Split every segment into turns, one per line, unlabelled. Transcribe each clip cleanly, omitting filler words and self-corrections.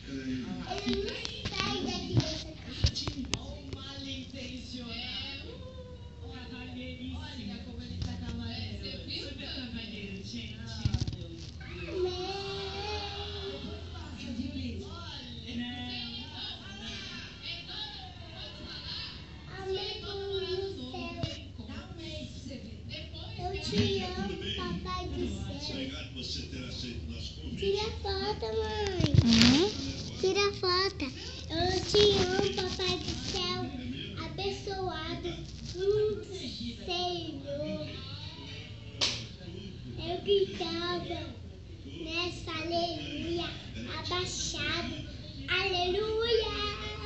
Ele não sai daqui dessa casa.
Mal intencionado. Olha como ele tá cavalheiro. Você viu? Super cavalheiro, gente. Passa, viu, Liz?
Amém do céu.
Dá um mês pra você ver.
Eu te amo, papai do céu.
Obrigado por você ter aceito o nosso convite.
Tira a foto, mãe. Tira a foto. Eu te amo, papai do céu. Abençoado. Senhor. Eu gritava nessa aleluia. Abaixado. Aleluia.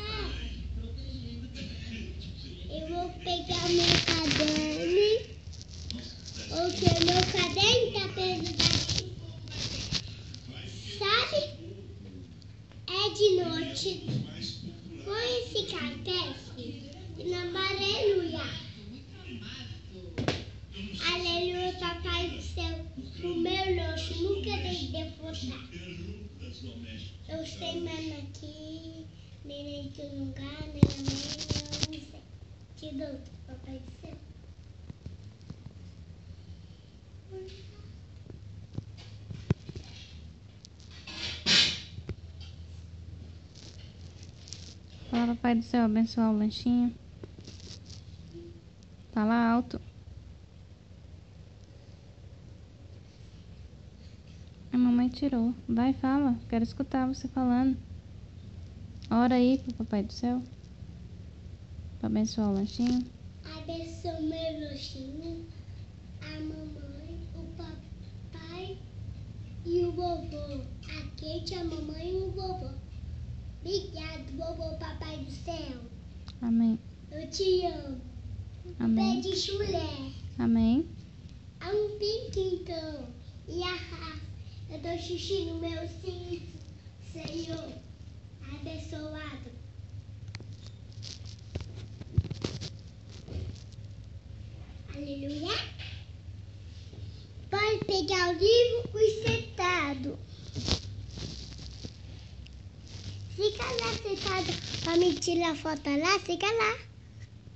Eu vou pegar meu caderno. Porque meu caderno tá perto daqui. Sabe? É de noite. Põe esse carpete na aleluia. Aleluia, papai do céu. O meu lanche nunca deixe de faltar. Eu sei, mano, aqui. Nem em teu lugar, nem a minha, não sei. Te dou, papai do céu.
Fala, papai do céu, abençoar o lanchinho. Fala alto. A mamãe tirou. Vai, fala. Quero escutar você falando. Ora aí pro papai do céu. Pra abençoar o lanchinho.
Abençoa meu lanchinho, a mamãe, o papai e o vovô. A Keithy, a mamãe e o vovô. Obrigado, vovô, papai do céu.
Amém.
Eu te amo.
Amém.
Pé de chulé.
Amém.
Há um piquinho. E a eu dou xixi no meu cinto. Senhor, abençoado. Aleluia. Pode pegar o livro e sentado. Fica lá sentado para me tirar foto lá, fica lá.